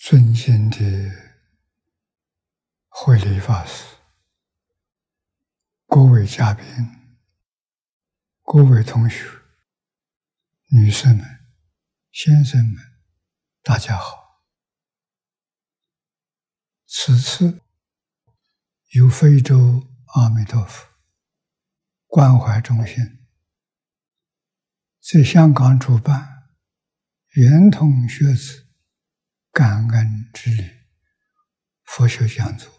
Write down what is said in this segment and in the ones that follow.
尊敬的慧理法师、各位嘉宾、各位同学、女士们、先生们，大家好。此次由非洲阿弥陀佛关怀中心在香港主办圆通学子感恩之旅佛学讲座，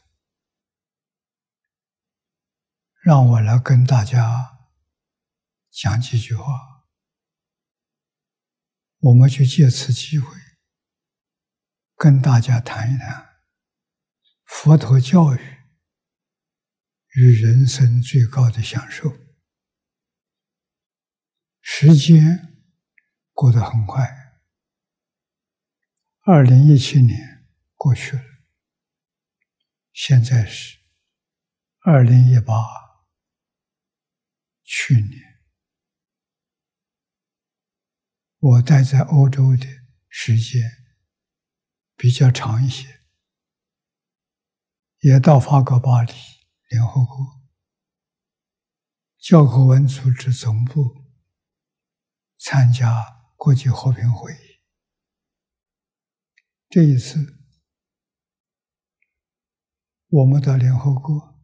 让我来跟大家讲几句话。我们就借此机会跟大家谈一谈佛陀教育与人生最高的享受。时间过得很快，2017年过去了，现在是2018，去年。我待在欧洲的时间比较长一些，也到法国巴黎联合国教科文组织总部参加国际和平会议。这一次我们到联合国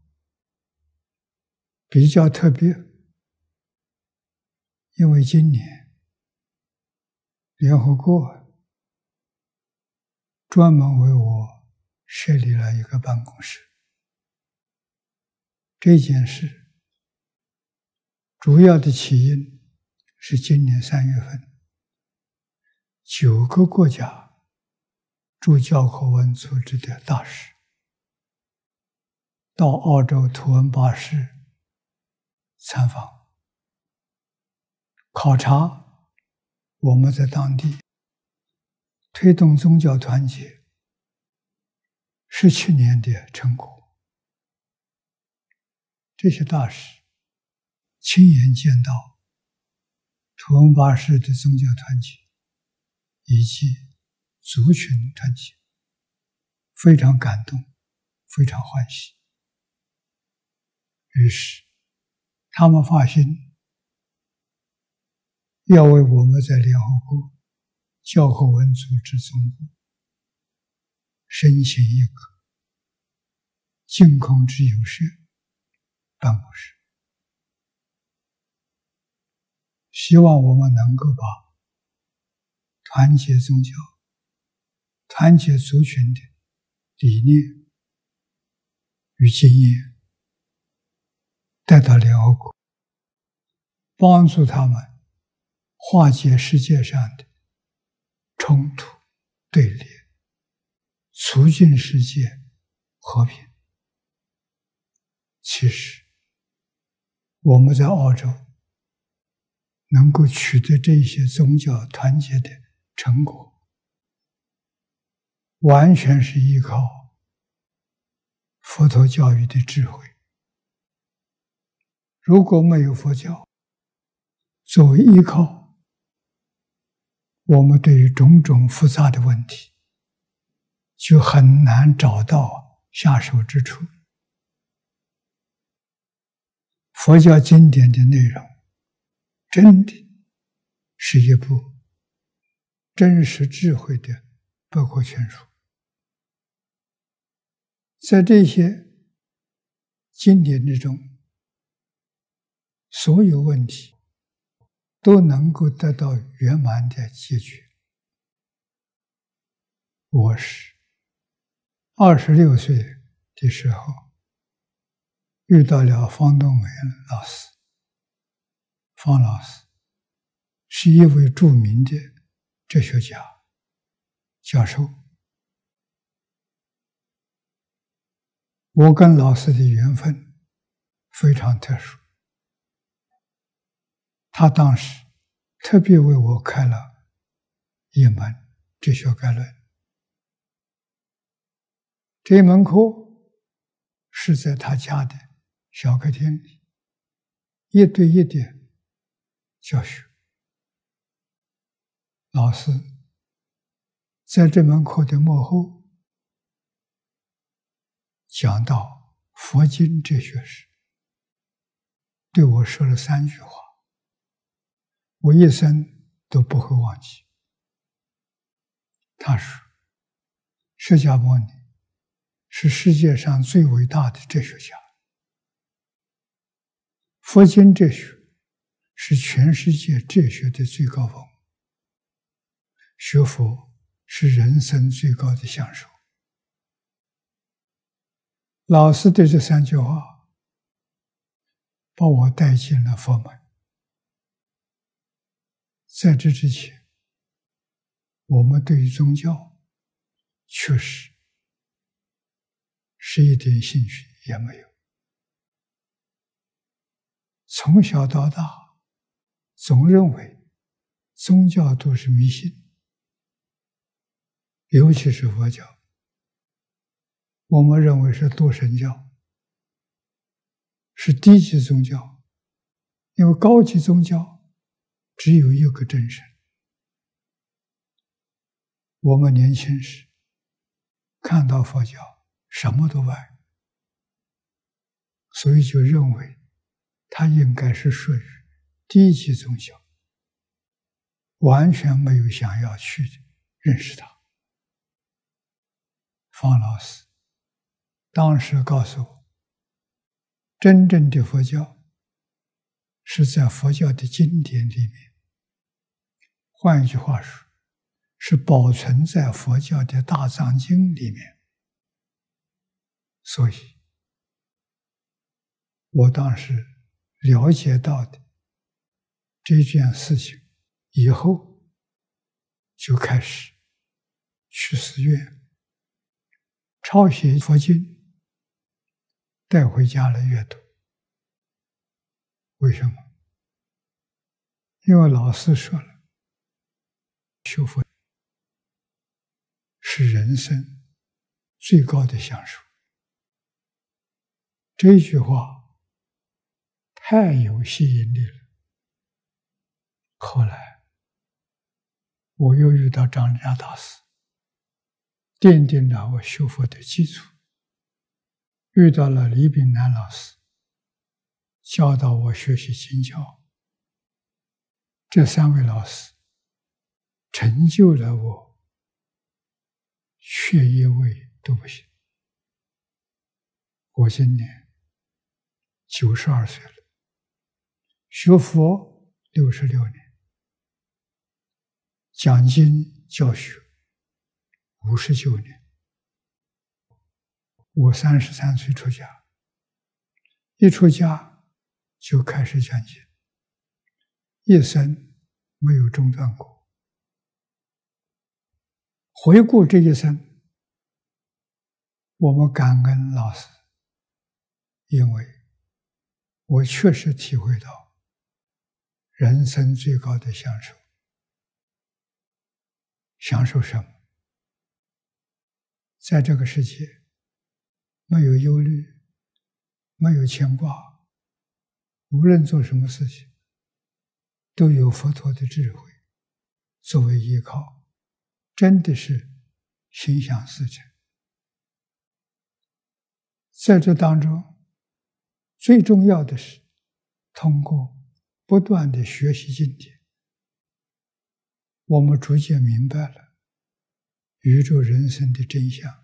比较特别，因为今年联合国专门为我设立了一个办公室。这件事主要的起因是今年3月份，9个国家驻教科文组织的大使到澳洲图恩巴市参访，考察我们在当地推动宗教团结17年的成果。这些大使亲眼见到图恩巴市的宗教团结以及族群团结，非常感动，非常欢喜。于是他们发心要为我们在联合国教科文组织总部申请一个净空之友社办公室，希望我们能够把团结宗教、团结族群的理念与经验带到联合国，帮助他们化解世界上的冲突对立，促进世界和平。其实我们在澳洲能够取得这些宗教团结的成果，完全是依靠佛陀教育的智慧。如果没有佛教作为依靠，我们对于种种复杂的问题就很难找到下手之处。佛教经典的内容真的是一部真实智慧的百科全书。在这些经典之中，所有问题都能够得到圆满的解决。我是26岁的时候遇到了方东梅老师。方老师是一位著名的哲学家、教授。我跟老师的缘分非常特殊，他当时特别为我开了一门哲学概论。这一门课是在他家的小客厅里1对1的教学。老师在这门课的末后，讲到佛经哲学时，对我说了3句话，我一生都不会忘记。他说：释迦牟尼是世界上最伟大的哲学家，佛经哲学是全世界哲学的最高峰，学佛是人生最高的享受。老师的这3句话把我带进了佛门。在这之前，我们对于宗教确实是一点兴趣也没有。从小到大，总认为宗教都是迷信，尤其是佛教，我们认为是多神教，是低级宗教，因为高级宗教只有一个真神。我们年轻时看到佛教什么都拜，所以就认为它应该是属于低级宗教，完全没有想要去认识它。方老师当时告诉我，真正的佛教是在佛教的经典里面，换一句话说，是保存在佛教的大藏经里面。所以我当时了解到的这件事情以后，就开始去寺院抄写佛经，带回家来阅读。为什么？因为老师说了，修佛是人生最高的享受。这句话太有吸引力了。后来我又遇到张家大师，奠定了我修佛的基础；遇到了李炳南老师，教导我学习经教。这3位老师成就了我学业位都不行。我今年92岁了，学佛66年，讲经教学59年。我33岁出家，一出家就开始讲经，一生没有中断过。回顾这一生，我们感恩老师，因为我确实体会到人生最高的享受。享受什么？在这个世界，没有忧虑，没有牵挂，无论做什么事情，都有佛陀的智慧作为依靠，真的是心想事成。在这当中，最重要的是通过不断的学习经典，我们逐渐明白了宇宙人生的真相，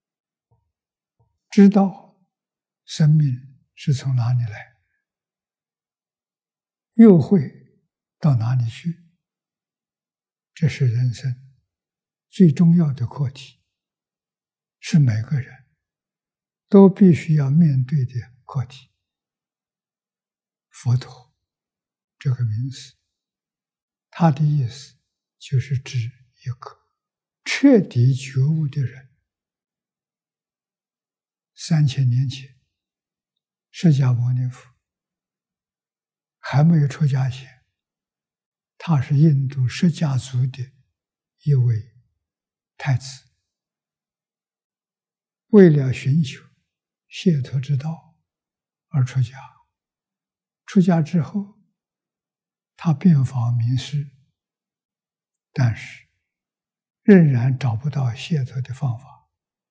知道生命是从哪里来，又会到哪里去。这是人生最重要的课题，是每个人都必须要面对的课题。佛陀这个名词，它的意思就是指一个彻底觉悟的人。3000年前，释迦牟尼佛还没有出家前，他是印度释迦族的一位太子，为了寻求解脱之道而出家。出家之后，他遍访名师，但是仍然找不到解脱的方法。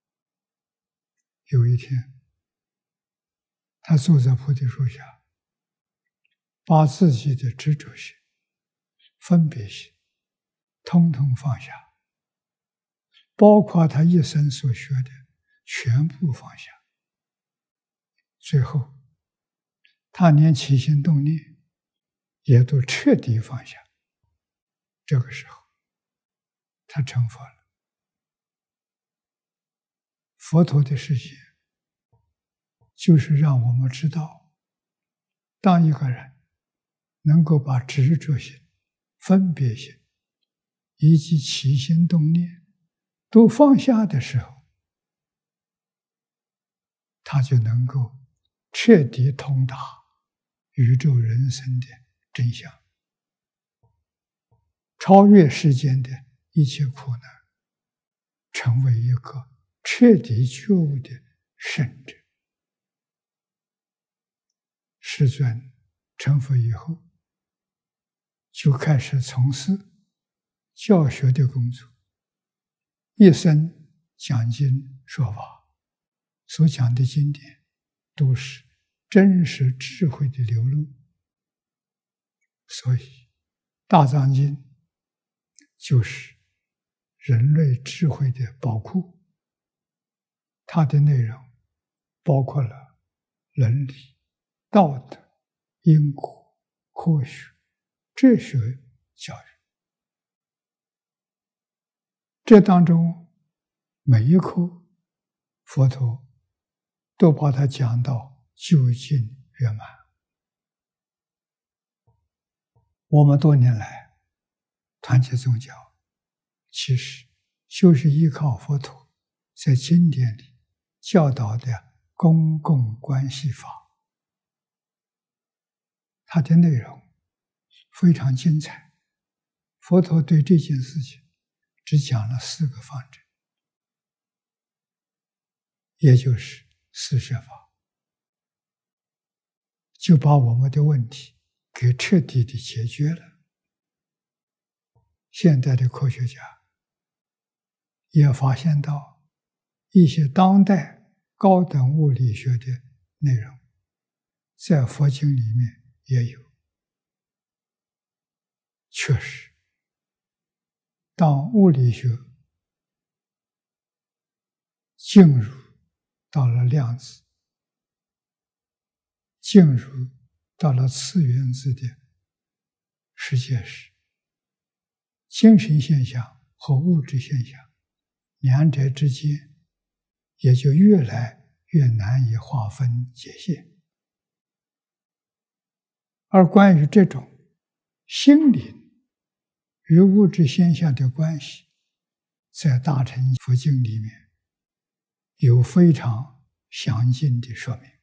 有一天，他坐在菩提树下，把自己的执着心、分别心统统放下，包括他一生所学的全部放下。最后，他连起心动念也都彻底放下。这个时候，他成佛了。佛陀的世界就是让我们知道，当一个人能够把执着心、分别心以及起心动念都放下的时候，他就能够彻底通达宇宙人生的真相，超越世间的一切苦难，成为一个彻底觉悟的圣者。世尊成佛以后，就开始从事教学的工作，一生讲经说法，所讲的经典都是真实智慧的流露。所以《大藏经》就是人类智慧的宝库，它的内容包括了伦理、道德、因果、科学、哲学教育。这当中每一科，佛陀都把它讲到究竟圆满。我们多年来团结宗教，其实就是依靠佛陀在经典里教导的公共关系法。它的内容非常精彩。佛陀对这件事情只讲了4个方针，也就是四摄法，就把我们的问题给彻底的解决了。现代的科学家也发现到一些当代高等物理学的内容，在佛经里面也有。确实，当物理学进入到了量子，进入到了次原子的世界时，精神现象和物质现象两者之间也就越来越难以划分界限。而关于这种心灵与物质现象的关系，在大乘佛经里面有非常详尽的说明。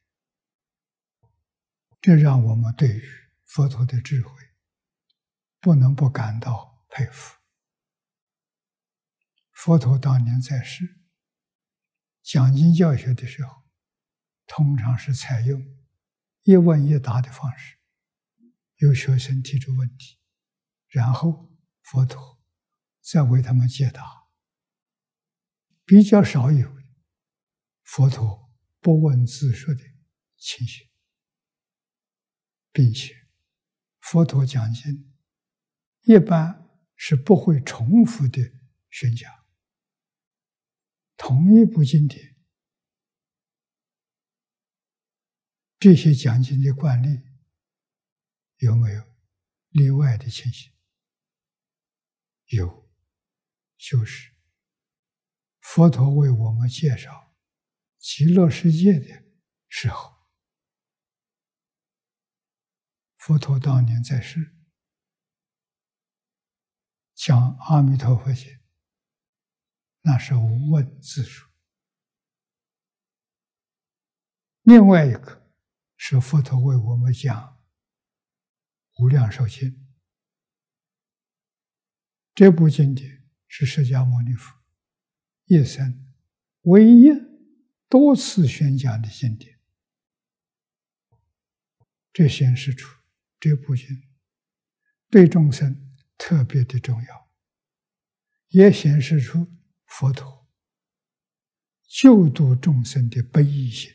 这让我们对于佛陀的智慧不能不感到佩服。佛陀当年在世讲经教学的时候，通常是采用一问一答的方式，有学生提出问题，然后佛陀再为他们解答。比较少有佛陀不问自说的情形，并且佛陀讲经一般是不会重复的宣讲。同一部经典，这些讲经的惯例有没有例外的情形？有，就是佛陀为我们介绍极乐世界的时候，佛陀当年在世讲阿弥陀佛经，那是无问自说。另外一个是佛陀为我们讲无量寿经，这部经典是释迦牟尼佛一生唯一多次宣讲的经典。这显示出这部经对众生特别的重要， 也显示出佛陀救度众生的悲义心。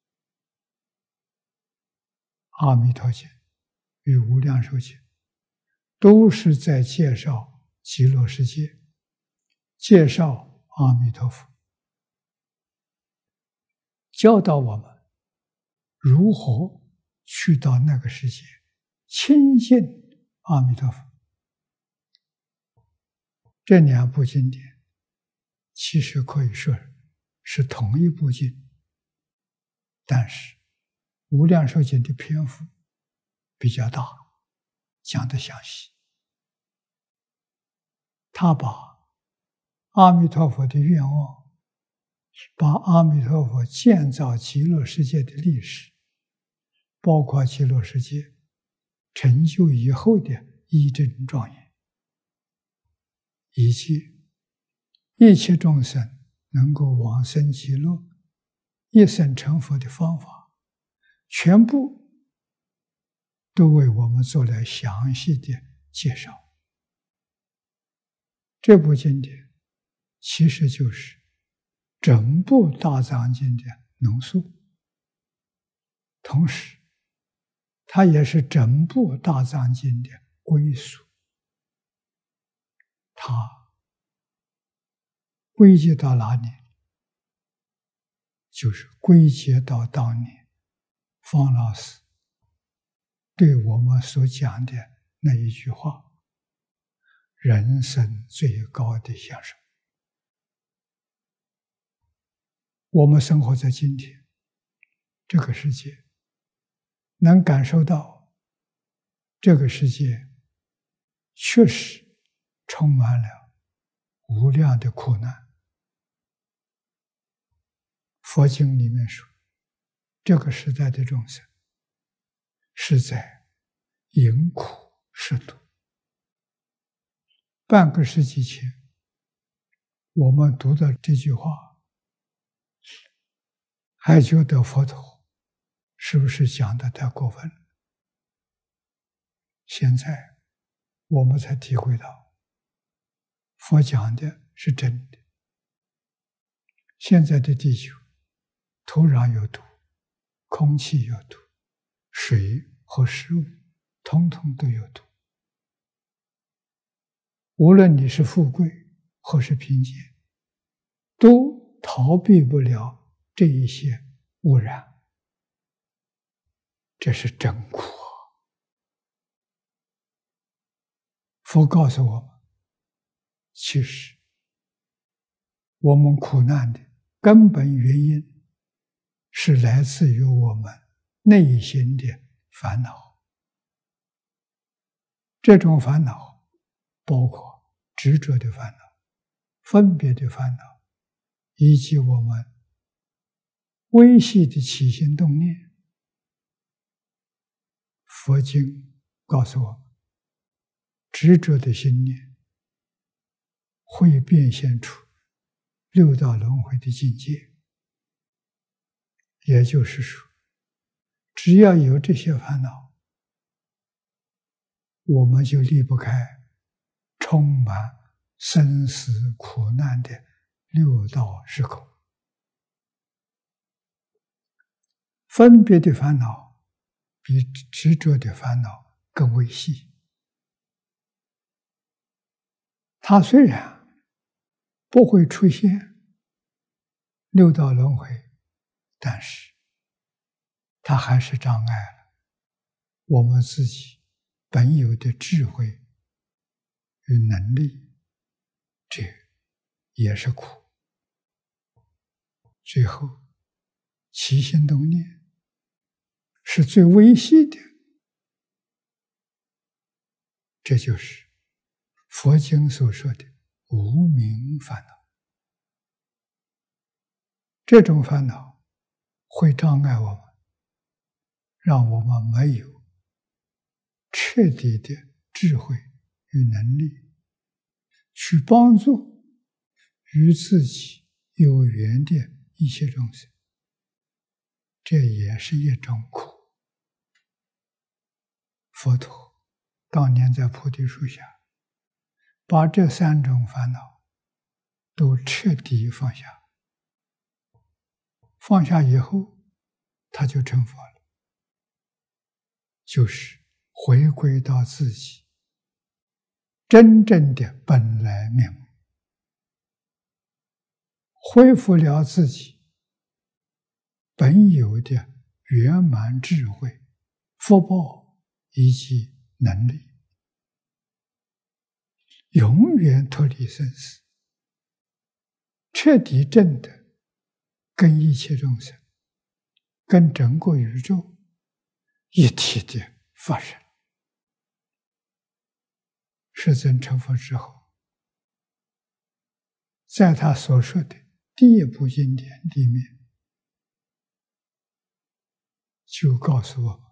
阿弥陀经与无量寿经都是在介绍极乐世界，介绍阿弥陀佛，教导我们如何去到那个世界亲近阿弥陀佛。这两部经典其实可以说是同一部经，但是无量寿经的篇幅比较大，讲得详细。他把阿弥陀佛的愿望，把阿弥陀佛建造极乐世界的历史，包括极乐世界成就以后的义正庄严，以及一切众生能够往生极乐、一生成佛的方法，全部都为我们做了详细的介绍。这部经典其实就是整部大藏经的浓缩，同时它也是整部大藏经的归属。它归结到哪里？就是归结到当年方老师对我们所讲的那一句话：人生最高的享受。我们生活在今天这个世界，能感受到这个世界确实充满了无量的苦难。佛经里面说，这个时代的众生是在迎苦示度。半个世纪前，我们读到这句话，还觉得佛陀是不是讲得太过分了？现在我们才体会到，佛讲的是真的。现在的地球，土壤有毒，空气有毒，水和食物统统都有毒。无论你是富贵或是贫贱，都逃避不了这一些污染。这是真苦啊！佛告诉我们，其实我们苦难的根本原因是来自于我们内心的烦恼。这种烦恼包括执着的烦恼、分别的烦恼，以及我们微细的起心动念。佛经告诉我们，执着的心念会变现出六道轮回的境界。也就是说，只要有这些烦恼，我们就离不开充满生死苦难的六道时空。分别的烦恼比执着的烦恼更微细。它虽然不会出现六道轮回，但是它还是障碍了我们自己本有的智慧与能力，这也是苦。最后，起心动念是最微细的，这就是佛经所说的无明烦恼。这种烦恼会障碍我们，让我们没有彻底的智慧与能力去帮助与自己有缘的一切众生。这也是一种苦。佛陀当年在菩提树下，把这三种烦恼都彻底放下。放下以后，他就成佛了，就是回归到自己真正的本来面目，恢复了自己本有的圆满智慧、福报以及能力，永远脱离生死，彻底证得跟一切众生、跟整个宇宙一体的发生。世尊成佛之后，在他所说的第一部经典里面，就告诉我们，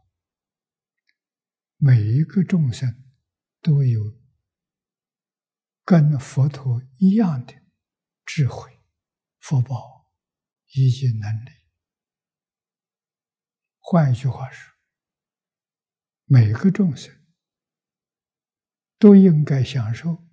每一个众生都有跟佛陀一样的智慧、福报以及能力。换一句话说，每个众生都应该享受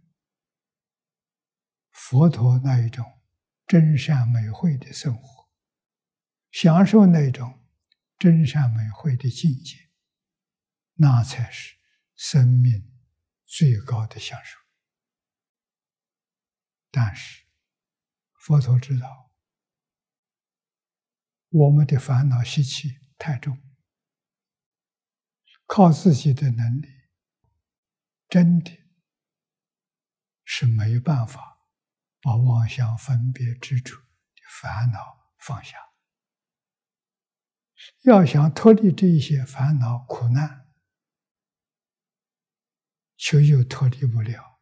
佛陀那一种真善美慧的生活，享受那种真善美慧的境界，那才是生命最高的享受。但是佛陀知道我们的烦恼习气太重，靠自己的能力真的是没办法把妄想分别执着的烦恼放下。要想脱离这一些烦恼苦难，却又脱离不了。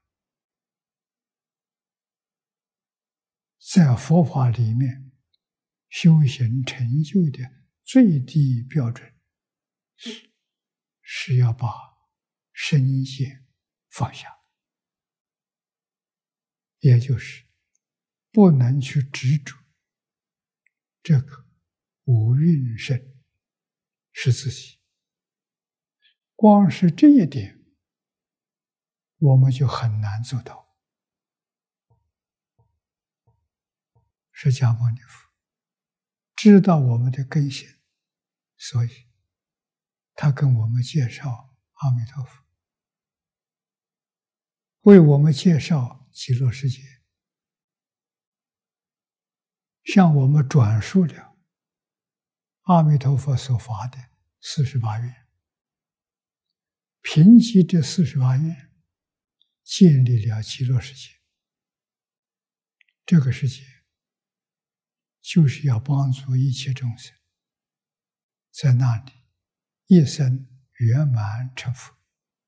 在佛法里面，修行成就的最低标准是要把身见放下，也就是不能去执着这个五蕴身是自己。光是这一点，我们就很难做到。释迦牟尼佛知道我们的根性，所以他跟我们介绍阿弥陀佛，为我们介绍极乐世界，向我们转述了阿弥陀佛所发的48愿，凭借这48愿建立了极乐世界。这个世界就是要帮助一切众生在那里一生圆满成佛。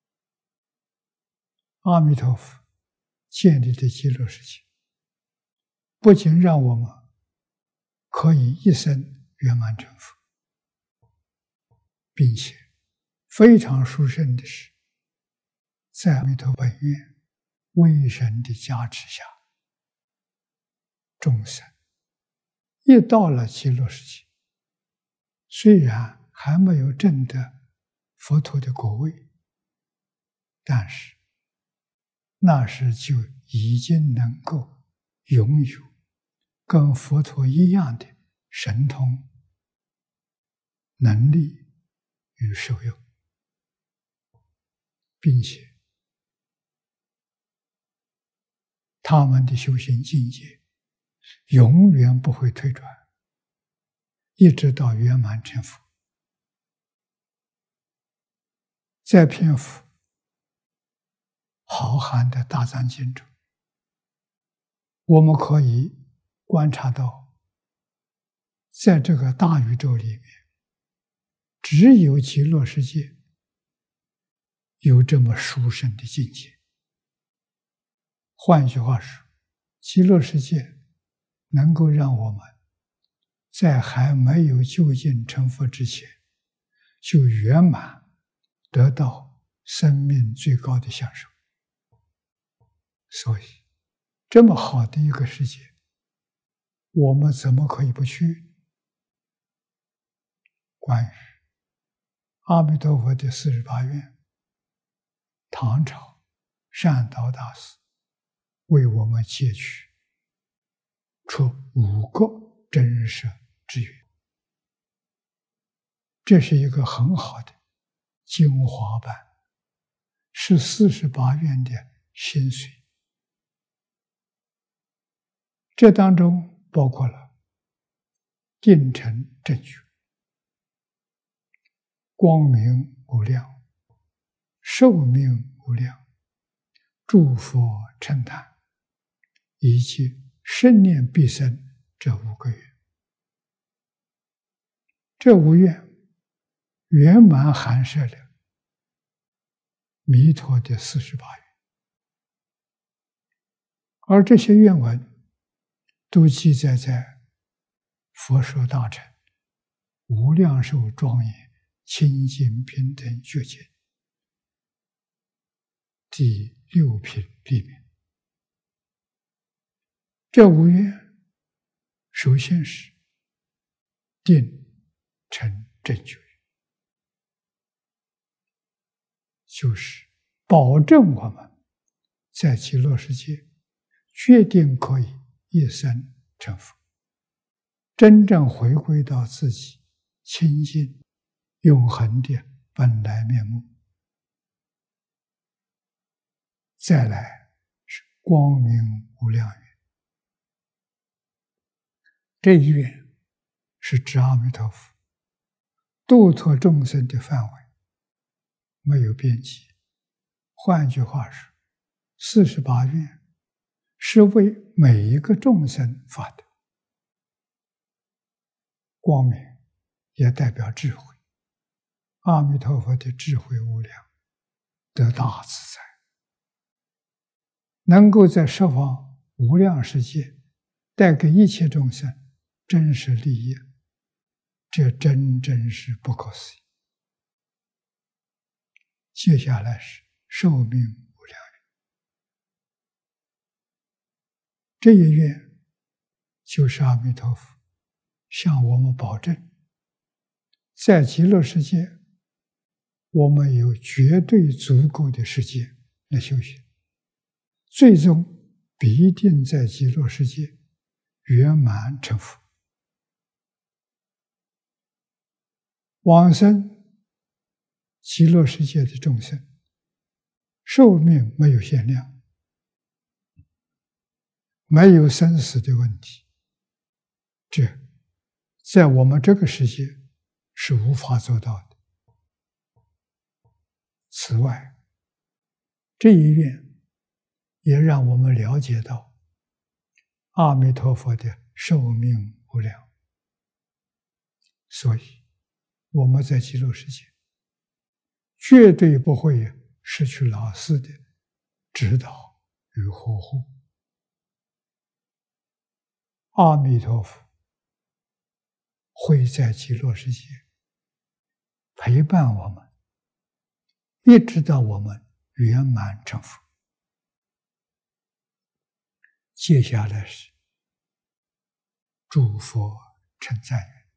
阿弥陀佛建立的极乐世界，不仅让我们可以一生圆满成佛，并且非常殊胜的是，在阿弥陀本愿威神的加持下，众生一到了极乐世界，虽然还没有证得佛陀的果位，但是那时就已经能够拥有跟佛陀一样的神通、能力与受用，并且他们的修行境界永远不会退转，一直到圆满成佛。在篇幅浩瀚的大藏经中，我们可以观察到，在这个大宇宙里面，只有极乐世界有这么殊胜的境界。换句话说，极乐世界能够让我们在还没有究竟成佛之前，就圆满得到生命最高的享受。所以这么好的一个世界，我们怎么可以不去？关于阿弥陀佛的48愿，唐朝善导大师为我们截取出5个真实之愿。这是一个很好的精华版，是48愿的心髓。这当中包括了定成正觉、光明无量、寿命无量、诸佛称叹，以及生念必生这5个愿。这5愿圆满含摄了弥陀的48愿，而这些愿文都记载在佛说大乘无量寿庄严清净平等觉经第6品里面。这5愿首先是定成正觉，就是保证我们在极乐世界决定可以一生成佛，真正回归到自己清净永恒的本来面目。再来是光明无量愿，这一愿是指阿弥陀佛度脱众生的范围没有边际。换句话说，48愿是为每一个众生发的。光明也代表智慧，阿弥陀佛的智慧无量，得大自在，能够在十方无量世界带给一切众生真实利益，这真是不可思议。接下来是寿命无量愿，这一愿就是阿弥陀佛向我们保证，在极乐世界我们有绝对足够的时间来修行，最终必定在极乐世界圆满成佛。往生极乐世界的众生寿命没有限量，没有生死的问题，这在我们这个世界是无法做到的。此外，这一愿也让我们了解到阿弥陀佛的寿命无量，所以我们在极乐世界绝对不会失去老师的指导与呵护。阿弥陀佛会在极乐世界陪伴我们，一直到我们圆满成佛。接下来是诸佛称赞愿，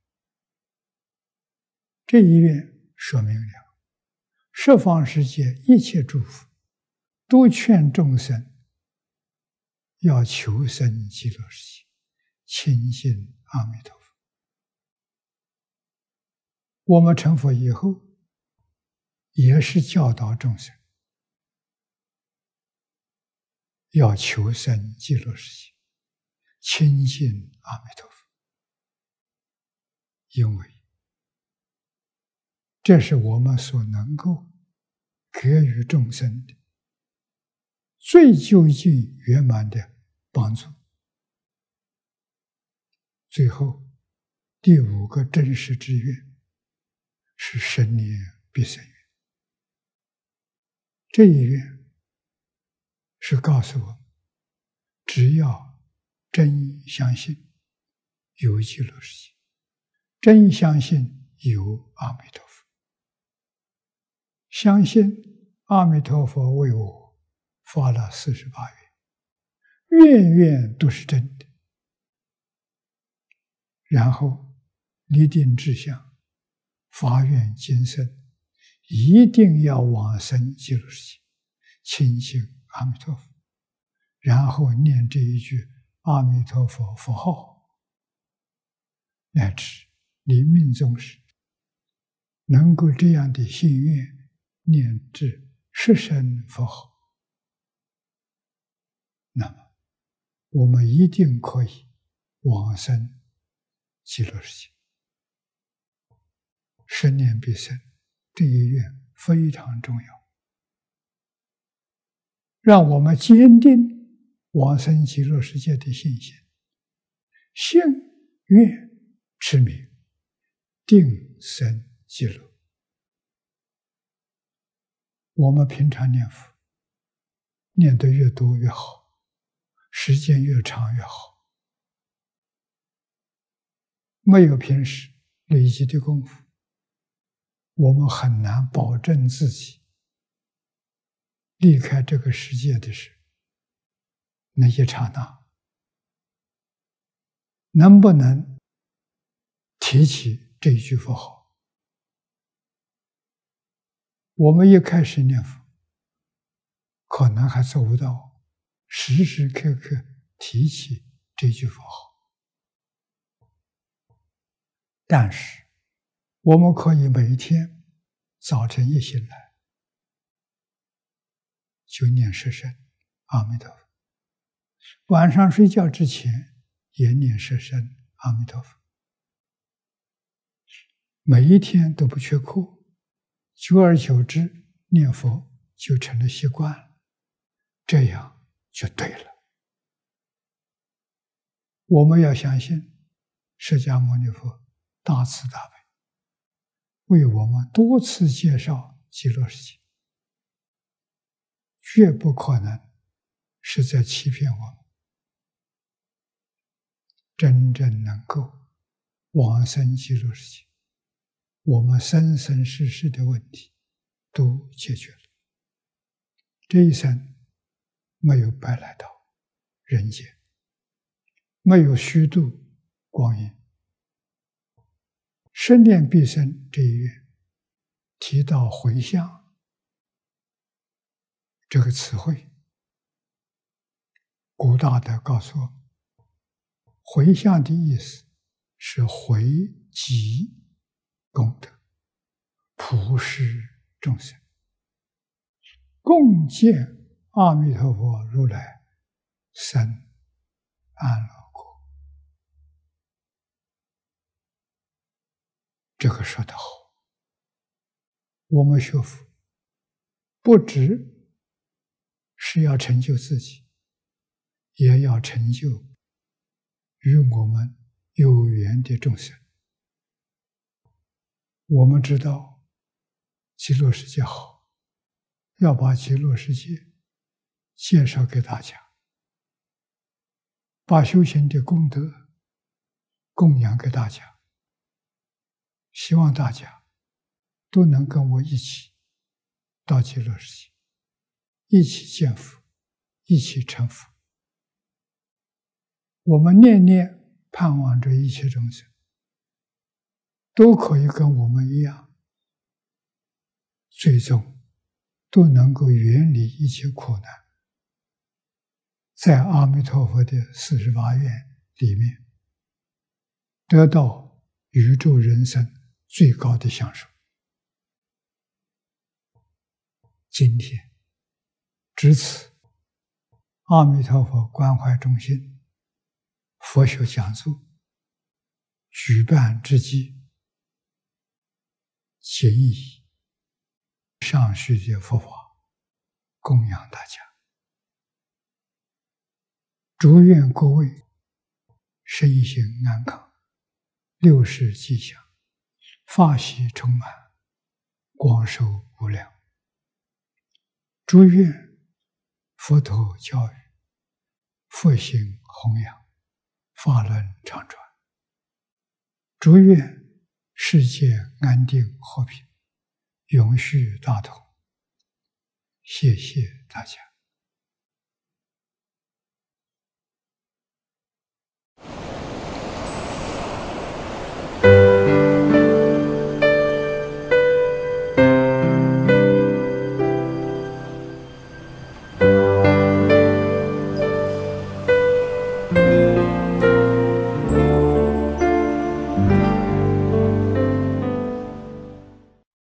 这一愿说明了十方世界一切诸佛都劝众生要求生极乐世界，亲近阿弥陀佛。我们成佛以后也是教导众生要求生极乐世界，亲近阿弥陀佛，因为这是我们所能够给予众生的最究竟圆满的帮助。最后第5个真实之愿是生念必生愿，这一愿是告诉我们，只要真相信有极乐世界，真相信有阿弥陀佛，相信阿弥陀佛为我发了48愿，愿愿都是真的，然后立定志向，发愿今生一定要往生极乐世界，亲近阿弥陀佛，然后念这一句阿弥陀佛佛号，乃至临命终时，能够这样的心愿念至十声佛号，那么我们一定可以往生极乐世界。十念必生，这一愿非常重要，让我们坚定往生极乐世界的信心。信愿持名，定生极乐。我们平常念佛，念得越多越好，时间越长越好。没有平时累积的功夫，我们很难保证自己离开这个世界的时候，那一刹那能不能提起这一句佛号。我们一开始念佛，可能还做不到时时刻刻提起这句佛号，但是我们可以每天早晨一醒来就念十声阿弥陀佛，晚上睡觉之前也念十声阿弥陀佛，每一天都不缺课，久而久之念佛就成了习惯了，这样就对了。我们要相信释迦牟尼佛大慈大悲，为我们多次介绍极乐世界，绝不可能是在欺骗我们。真正能够往生极乐世界，我们生生世世的问题都解决了。这一生没有白来到人间，没有虚度光阴。十念必生这一愿提到回向这个词汇，古大德告诉我们，回向的意思是回集功德，普施众生，共建阿弥陀佛如来生安乐国。这个说得好，我们学佛不只是要成就自己，也要成就与我们有缘的众生。我们知道极乐世界好，要把极乐世界介绍给大家，把修行的功德供养给大家，希望大家都能跟我一起到极乐世界，一起见佛，一起成佛。我们念念盼望着一切众生都可以跟我们一样，最终都能够远离一切苦难，在阿弥陀佛的48愿里面得到宇宙人生最高的享受。今天至此，阿弥陀佛关怀中心佛学讲座举办之际，仅以上续的佛法供养大家，祝愿各位身心安康，六世吉祥，法喜充满，光寿无量。祝愿佛陀教育，佛行弘扬，法轮常传。祝愿世界安定和平，永续大同。谢谢大家。